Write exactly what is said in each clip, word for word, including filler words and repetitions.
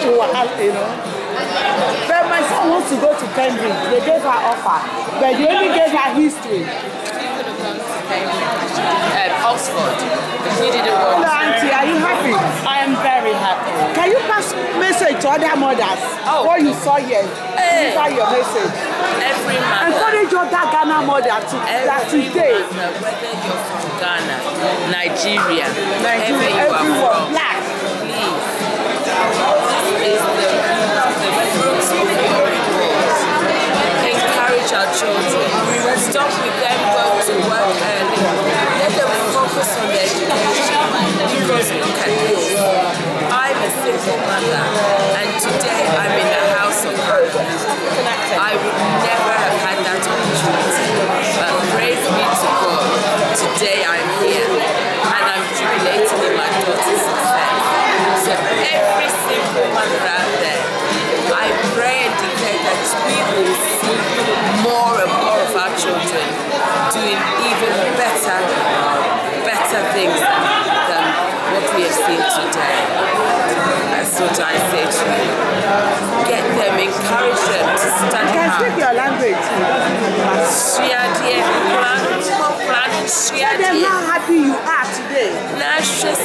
you know. But my son wants to go to Cambridge. They gave her offer, but they only gave her history. Um, Oxford. You didn't want. Hello, Auntie, are you happy? I am very happy. Can you pass message to other mothers? Oh. What you saw here? Hey. Deliver your message. Every mother. Encourage other Ghana mother to that today. Mother, whether you're from Ghana, Nigeria, Nigeria, wherever you are everyone, from, black. please. This is the, the fruits of your reward. Encourage our children. Stop with them going to work early. Let them focus on their education. Because look at this. I'm a single mother, and today I'm in the house of God. I would never have had that opportunity. But praise be to God. Today I'm here, and I'm jubilating in my daughter's success. So every single mother out there, I pray and declare that we will see more and more of our children doing even better, better things than what we have seen today. That's what I say to you. Get them, encourage them to study You can hard. speak your language. Tell them how happy you are today. That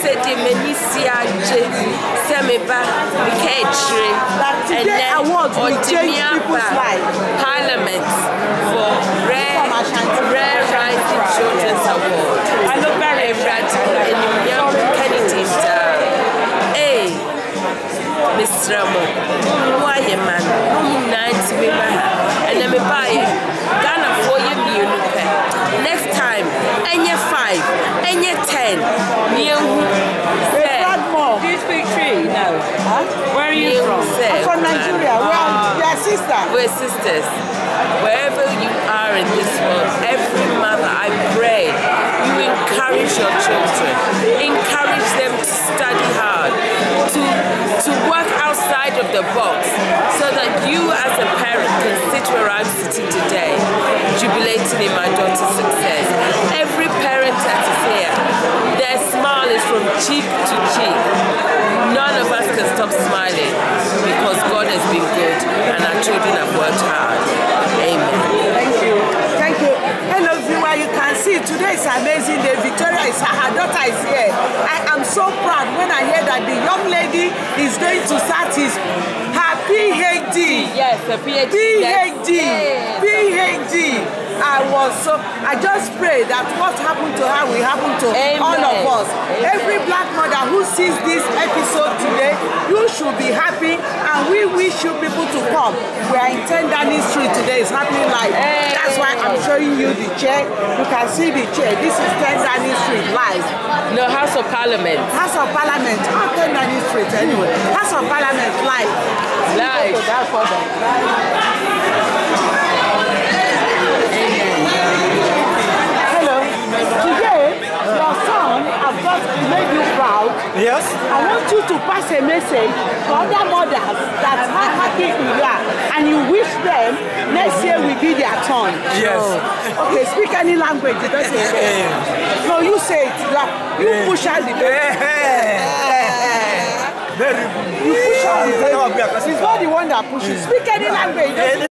today awards will change people's lives. Parliament for Rare, Rare Rising Children's Award. I look very proud in the young Kennedy. Hey, Mister Mo, why a man? I'm nice to be back. And let me buy it. Ghana for you, next time, and you're five, and you're ten. You Do you speak Tree? No. Huh? Where are you from? I'm from Nigeria. We are, we are sisters. We're sisters. Wherever you are in this world, every mother, I pray you encourage your children. Encourage them to study hard, to, to work outside of the box, so that you as a parent can sit where I'm sitting today, jubilating in my daughter's success. Every parent that is here, their smile is from cheek to cheek. None of us can stop smiling because God has been good and our children have worked hard. Amen. Thank you. Thank you. Hello, viewer. You can see today is amazing day. Victoria is her daughter is here. I am so proud when I hear that the young lady is going to start his her PhD. Yes, a PhD. PhD. Yes. PhD. I was so, I just pray that what happened to her will happen to Amen. all of us. Amen. Every black mother who sees this episode today, you should be happy, and we wish you people to come. We are in ten Downing Street today, it's happening live. Amen. That's why I'm showing you the chair. You can see the chair. This is ten Downing Street live. No, House of Parliament. House of Parliament, oh, ten Downing Street anyway. House of Parliament live. Live. Hello. Today, your son has just made you proud. Yes. I want you to pass a message to other mothers that how happy you are, and you wish them next year will be their turn. Yes. Oh. Okay, speak any language. You don't say it. No, you say it. You, are, you push out the baby. Very good. You push out the baby. He's not the one that pushes. Speak any language.